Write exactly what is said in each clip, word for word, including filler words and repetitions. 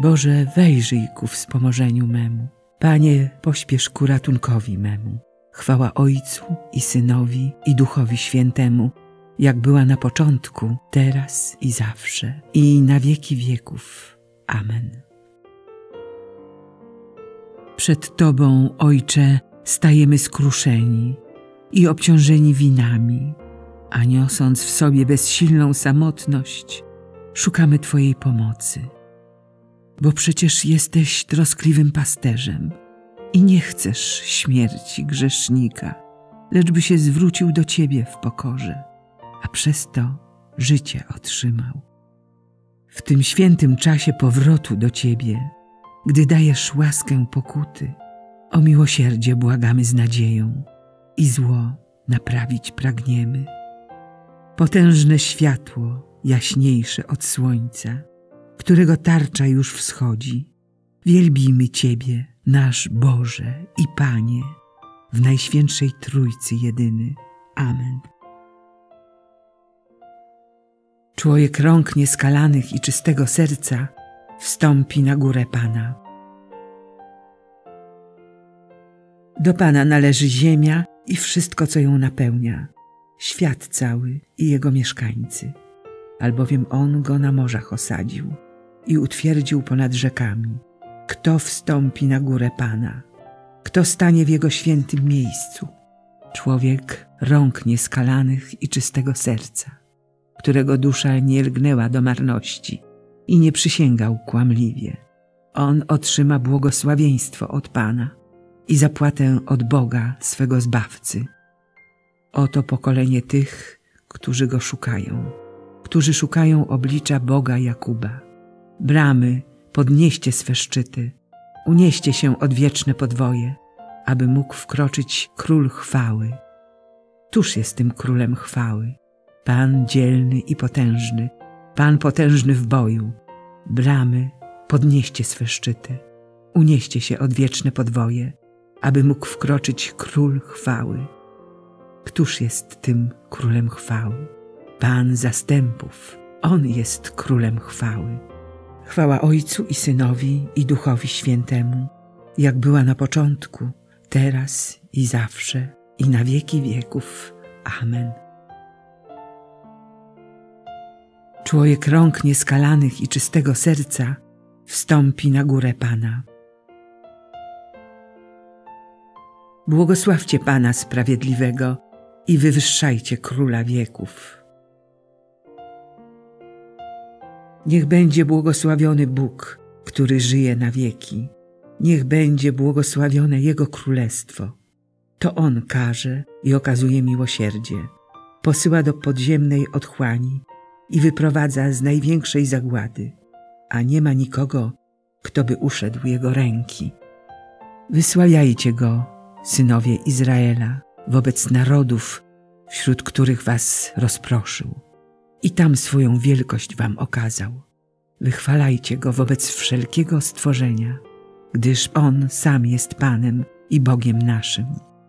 Boże, wejrzyj ku wspomożeniu memu. Panie, pośpiesz ku ratunkowi memu. Chwała Ojcu i Synowi i Duchowi Świętemu, jak była na początku, teraz i zawsze, i na wieki wieków. Amen. Przed Tobą, Ojcze, stajemy skruszeni i obciążeni winami, a niosąc w sobie bezsilną samotność, szukamy Twojej pomocy. Bo przecież jesteś troskliwym pasterzem i nie chcesz śmierci grzesznika, lecz by się zwrócił do Ciebie w pokorze, a przez to życie otrzymał. W tym świętym czasie powrotu do Ciebie, gdy dajesz łaskę pokuty, o miłosierdzie błagamy z nadzieją i zło naprawić pragniemy. Potężne światło, jaśniejsze od słońca, którego tarcza już wschodzi, wielbimy Ciebie, nasz Boże i Panie, w Najświętszej Trójcy jedyny. Amen. Człowiek rąk nieskalanych i czystego serca wstąpi na górę Pana. Do Pana należy ziemia i wszystko, co ją napełnia, świat cały i jego mieszkańcy, albowiem On go na morzach osadził i utwierdził ponad rzekami. Kto wstąpi na górę Pana? Kto stanie w Jego świętym miejscu? Człowiek rąk nieskalanych i czystego serca, którego dusza nie lgnęła do marności i nie przysięgał kłamliwie. On otrzyma błogosławieństwo od Pana i zapłatę od Boga swego Zbawcy. Oto pokolenie tych, którzy Go szukają, którzy szukają oblicza Boga Jakuba. Bramy, podnieście swe szczyty, unieście się odwieczne podwoje, aby mógł wkroczyć Król chwały. Któż jest tym Królem chwały? Pan dzielny i potężny, Pan potężny w boju. Bramy, podnieście swe szczyty, unieście się odwieczne podwoje, aby mógł wkroczyć Król chwały. Któż jest tym Królem chwały? Pan zastępów, On jest Królem chwały. Chwała Ojcu i Synowi i Duchowi Świętemu, jak była na początku, teraz i zawsze, i na wieki wieków. Amen. Człowiek rąk nieskalanych i czystego serca wstąpi na górę Pana. Błogosławcie Pana Sprawiedliwego i wywyższajcie Króla wieków. Niech będzie błogosławiony Bóg, który żyje na wieki. Niech będzie błogosławione Jego Królestwo. To On karze i okazuje miłosierdzie, posyła do podziemnej otchłani i wyprowadza z największej zagłady, a nie ma nikogo, kto by uszedł Jego ręki. Wysławiajcie Go, synowie Izraela, wobec narodów, wśród których was rozproszył i tam swoją wielkość wam okazał. Wychwalajcie Go wobec wszelkiego stworzenia, gdyż On sam jest Panem i Bogiem naszym.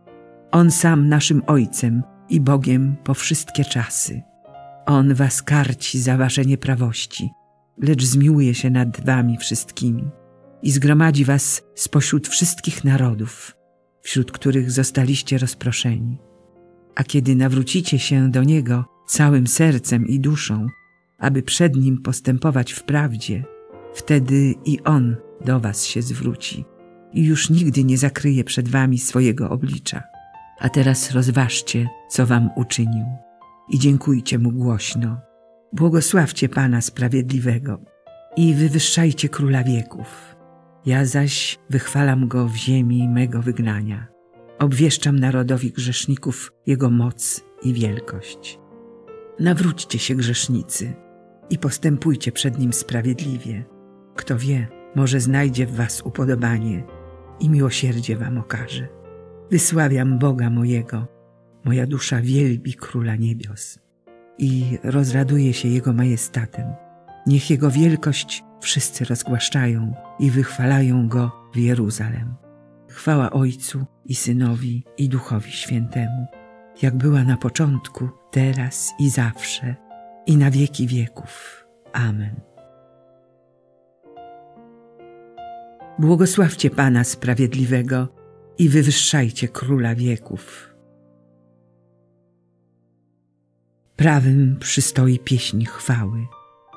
On sam naszym Ojcem i Bogiem po wszystkie czasy. On was karci za wasze nieprawości, lecz zmiłuje się nad wami wszystkimi i zgromadzi was spośród wszystkich narodów, wśród których zostaliście rozproszeni. A kiedy nawrócicie się do Niego całym sercem i duszą, aby przed Nim postępować w prawdzie, wtedy i On do was się zwróci i już nigdy nie zakryje przed wami swojego oblicza. A teraz rozważcie, co wam uczynił i dziękujcie Mu głośno. Błogosławcie Pana Sprawiedliwego i wywyższajcie Króla wieków. Ja zaś wychwalam Go w ziemi mego wygnania. Obwieszczam narodowi grzeszników Jego moc i wielkość. Nawróćcie się, grzesznicy, i postępujcie przed Nim sprawiedliwie. Kto wie, może znajdzie w was upodobanie i miłosierdzie wam okaże. Wysławiam Boga mojego, moja dusza wielbi Króla niebios i rozraduje się Jego majestatem. Niech Jego wielkość wszyscy rozgłaszczają i wychwalają Go w Jeruzalem. Chwała Ojcu i Synowi i Duchowi Świętemu, jak była na początku, teraz i zawsze, i na wieki wieków. Amen. Błogosławcie Pana Sprawiedliwego i wywyższajcie Króla wieków. Prawym przystoi pieśń chwały.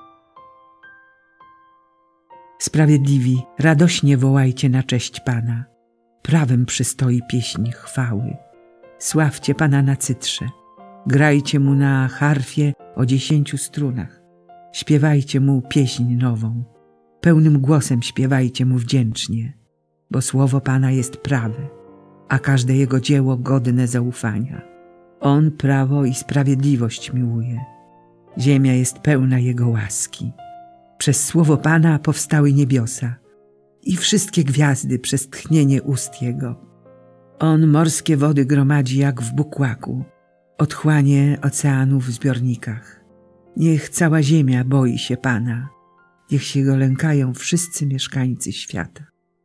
Sprawiedliwi, radośnie wołajcie na cześć Pana. Prawym przystoi pieśń chwały. Sławcie Pana na cytrze. Grajcie Mu na harfie o dziesięciu strunach. Śpiewajcie Mu pieśń nową. Pełnym głosem śpiewajcie Mu wdzięcznie, bo słowo Pana jest prawe, a każde Jego dzieło godne zaufania. On prawo i sprawiedliwość miłuje. Ziemia jest pełna Jego łaski. Przez słowo Pana powstały niebiosa i wszystkie gwiazdy przez tchnienie ust Jego. On morskie wody gromadzi jak w bukłaku, otchłanie oceanów w zbiornikach. Niech cała ziemia boi się Pana, niech się Go lękają wszyscy mieszkańcy świata.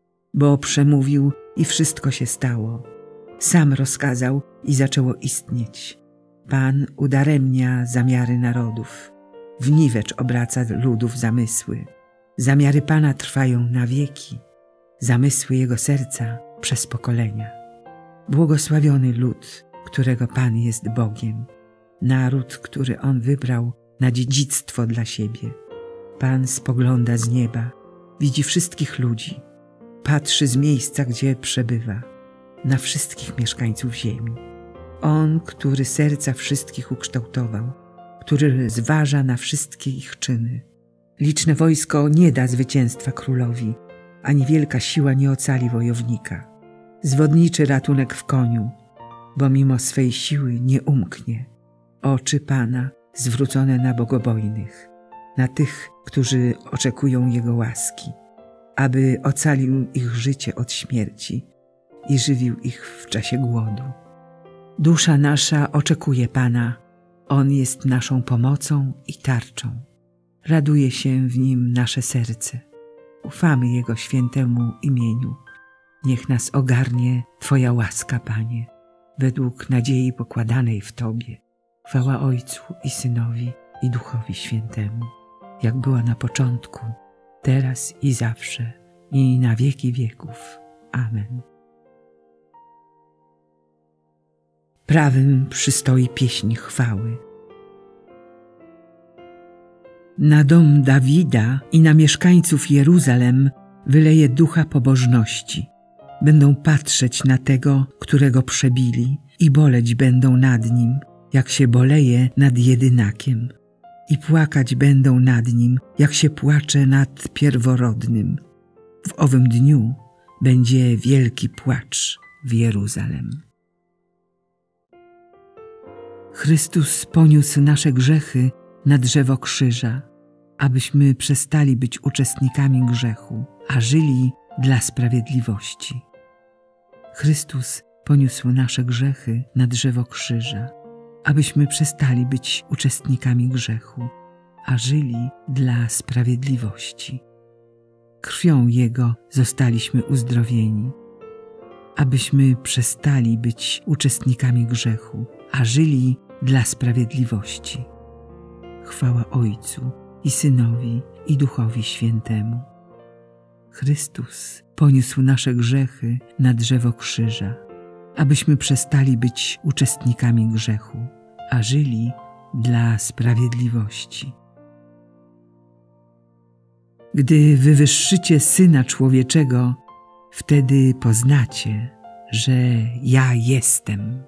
Bo przemówił i wszystko się stało. Sam rozkazał i zaczęło istnieć. Pan udaremnia zamiary narodów. W niwecz obraca ludów zamysły. Zamiary Pana trwają na wieki. Zamysły Jego serca przez pokolenia. Błogosławiony lud, którego Pan jest Bogiem. Naród, który On wybrał na dziedzictwo dla siebie. Pan spogląda z nieba, widzi wszystkich ludzi. Patrzy z miejsca, gdzie przebywa, na wszystkich mieszkańców ziemi. On, który serca wszystkich ukształtował, który zważa na wszystkie ich czyny. Liczne wojsko nie da zwycięstwa królowi, ani wielka siła nie ocali wojownika. Zwodniczy ratunek w koniu, bo mimo swej siły nie umknie. Oczy Pana zwrócone na bogobojnych, na tych, którzy oczekują Jego łaski, aby ocalił ich życie od śmierci i żywił ich w czasie głodu. Dusza nasza oczekuje Pana, On jest naszą pomocą i tarczą. Raduje się w Nim nasze serce. Ufamy Jego świętemu imieniu. Niech nas ogarnie Twoja łaska, Panie, według nadziei pokładanej w Tobie. Chwała Ojcu i Synowi i Duchowi Świętemu, jak była na początku, teraz i zawsze, i na wieki wieków. Amen. Prawym przystoi pieśń chwały. Na dom Dawida i na mieszkańców Jeruzalem wyleje ducha pobożności. Będą patrzeć na tego, którego przebili, i boleć będą nad nim, jak się boleje nad jedynakiem. I płakać będą nad nim, jak się płacze nad pierworodnym. W owym dniu będzie wielki płacz w Jeruzalem. Chrystus poniósł nasze grzechy na drzewo krzyża, abyśmy przestali być uczestnikami grzechu, a żyli dla sprawiedliwości. Chrystus poniósł nasze grzechy na drzewo krzyża, abyśmy przestali być uczestnikami grzechu, a żyli dla sprawiedliwości. Krwią Jego zostaliśmy uzdrowieni, abyśmy przestali być uczestnikami grzechu, a żyli dla sprawiedliwości. Chwała Ojcu i Synowi i Duchowi Świętemu. Chrystus poniósł nasze grzechy na drzewo krzyża, abyśmy przestali być uczestnikami grzechu, a żyli dla sprawiedliwości. Gdy wywyższycie Syna Człowieczego, wtedy poznacie, że ja jestem.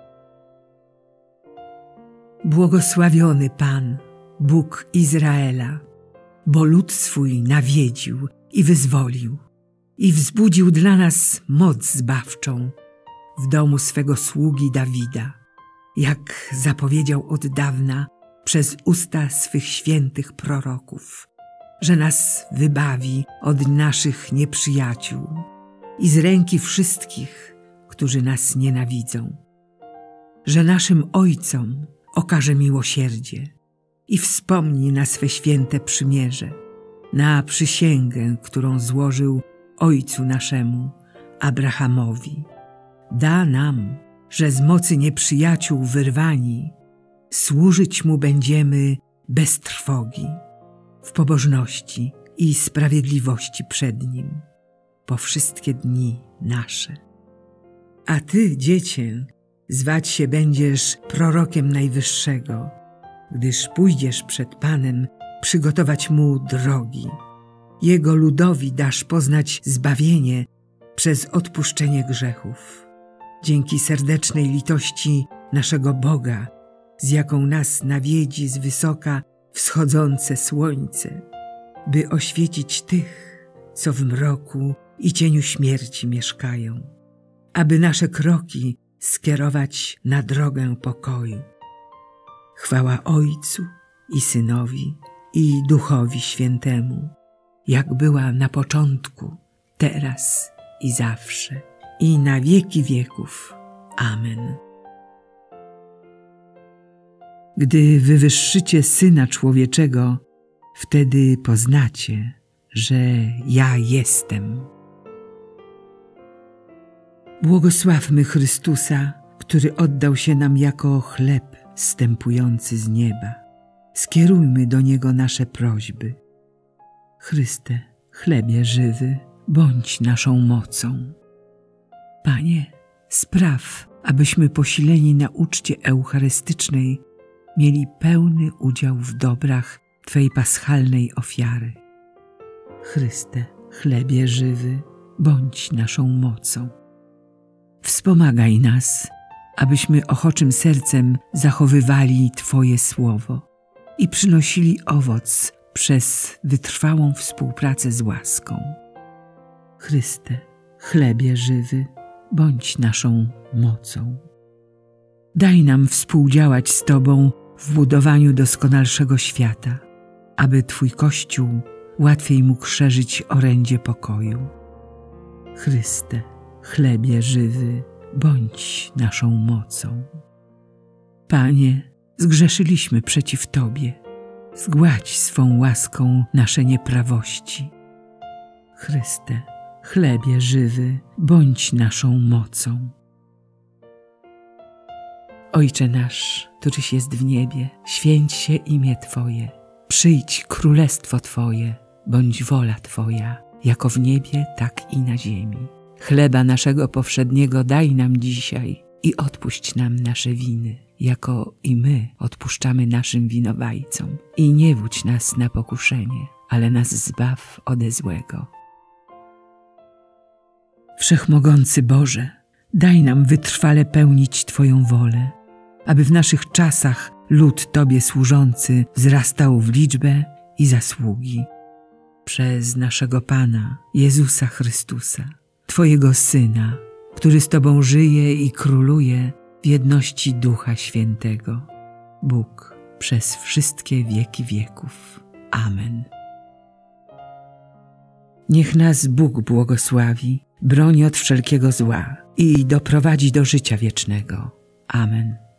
Błogosławiony Pan, Bóg Izraela, bo lud swój nawiedził i wyzwolił i wzbudził dla nas moc zbawczą w domu swego sługi Dawida, jak zapowiedział od dawna przez usta swych świętych proroków, że nas wybawi od naszych nieprzyjaciół i z ręki wszystkich, którzy nas nienawidzą, że naszym ojcom okaże miłosierdzie i wspomni na swe święte przymierze, na przysięgę, którą złożył ojcu naszemu, Abrahamowi. Da nam, że z mocy nieprzyjaciół wyrwani, służyć Mu będziemy bez trwogi, w pobożności i sprawiedliwości przed Nim. po wszystkie dni nasze. A Ty, Dziecię, zwać się będziesz prorokiem Najwyższego, gdyż pójdziesz przed Panem przygotować Mu drogi. Jego ludowi dasz poznać zbawienie przez odpuszczenie grzechów. Dzięki serdecznej litości naszego Boga, z jaką nas nawiedzi z wysoka wschodzące słońce, by oświecić tych, co w mroku i cieniu śmierci mieszkają, aby nasze kroki skierować na drogę pokoju. Chwała Ojcu i Synowi i Duchowi Świętemu, jak była na początku, teraz i zawsze, i na wieki wieków. Amen. Gdy wywyższycie Syna Człowieczego, wtedy poznacie, że ja jestem. Błogosławmy Chrystusa, który oddał się nam jako chleb zstępujący z nieba. Skierujmy do Niego nasze prośby. Chryste, chlebie żywy, bądź naszą mocą. Panie, spraw, abyśmy posileni na uczcie eucharystycznej mieli pełny udział w dobrach Twej paschalnej ofiary. Chryste, chlebie żywy, bądź naszą mocą. Wspomagaj nas, abyśmy ochoczym sercem zachowywali Twoje słowo i przynosili owoc przez wytrwałą współpracę z łaską. Chryste, chlebie żywy, bądź naszą mocą. Daj nam współdziałać z Tobą w budowaniu doskonalszego świata, aby Twój Kościół łatwiej mógł szerzyć orędzie pokoju. Chryste, chlebie żywy, bądź naszą mocą. Panie, zgrzeszyliśmy przeciw Tobie. Zgładź swą łaską nasze nieprawości. Chryste, chlebie żywy, bądź naszą mocą. Ojcze nasz, któryś jest w niebie, święć się imię Twoje. Przyjdź królestwo Twoje, bądź wola Twoja, jako w niebie, tak i na ziemi. Chleba naszego powszedniego daj nam dzisiaj i odpuść nam nasze winy, jako i my odpuszczamy naszym winowajcom. I nie wódź nas na pokuszenie, ale nas zbaw ode złego. Wszechmogący Boże, daj nam wytrwale pełnić Twoją wolę, aby w naszych czasach lud Tobie służący wzrastał w liczbę i zasługi. Przez naszego Pana, Jezusa Chrystusa, Twojego Syna, który z Tobą żyje i króluje w jedności Ducha Świętego, Bóg przez wszystkie wieki wieków. Amen. Niech nas Bóg błogosławi, broni od wszelkiego zła i doprowadzi do życia wiecznego. Amen.